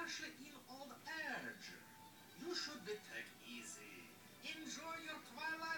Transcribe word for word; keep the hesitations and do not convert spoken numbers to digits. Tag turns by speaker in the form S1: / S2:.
S1: especially in old age. You should be take easy. Enjoy your twilight.